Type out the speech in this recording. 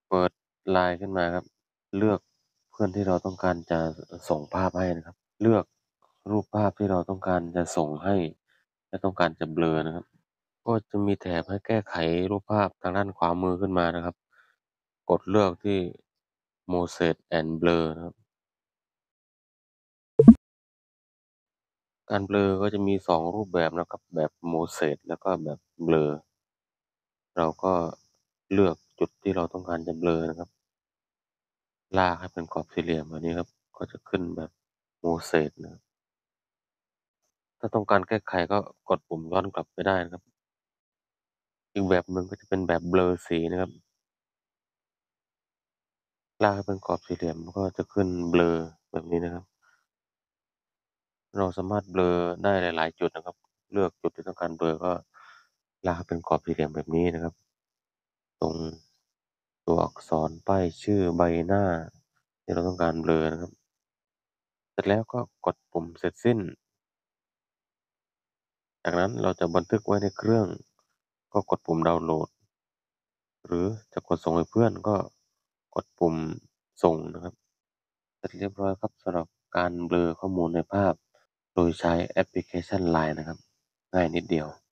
เปิด LINE ขึ้นมาครับเลือกเพื่อนที่เราต้องการจะส่งภาพให้นะครับเลือกรูปภาพที่เราต้องการจะส่งให้และต้องการจะเบลอนะครับก็จะมีแถบให้แก้ไขรูปภาพทางด้านขวามือขึ้นมานะครับกดเลือกที่ Mosaic and Blur นะครับการเบลอก็จะมี2รูปแบบนะครับแบบ Mosaic แล้วก็แบบเบลอเราก็เลือกจุดที่เราต้องการจะเบลอนะครับลากให้เป็นกรอบสี่เหลี่ยมแบบนี้ครับก็จะขึ้นแบบ Mosaic นะครับถ้าต้องการแก้ไขก็กดปุ่มย้อนกลับไปได้นะครับอีกแบบหนึ่งก็จะเป็นแบบเบลอสีนะครับลากให้เป็นกรอบสี่เหลี่ยมก็จะขึ้นเบลอแบบนี้นะครับเราสามารถเบลอได้หลายๆจุดนะครับเลือกจุดที่ต้องการเบลอก็ลากให้เป็นกรอบสี่เหลี่ยมแบบนี้นะครับตรงตัวอักษรป้ายชื่อใบหน้าที่เราต้องการเบลอนะครับเสร็จแล้วก็กดปุ่มเสร็จสิ้นจากนั้นเราจะบันทึกไว้ในเครื่องก็กดปุ่มดาวน์โหลดหรือจะกดส่งให้เพื่อนก็กดปุ่มส่งนะครับเสร็จเรียบร้อยครับสำหรับการเบลอข้อมูลในภาพโดยใช้แอปพลิเคชัน LINE นะครับง่ายนิดเดียว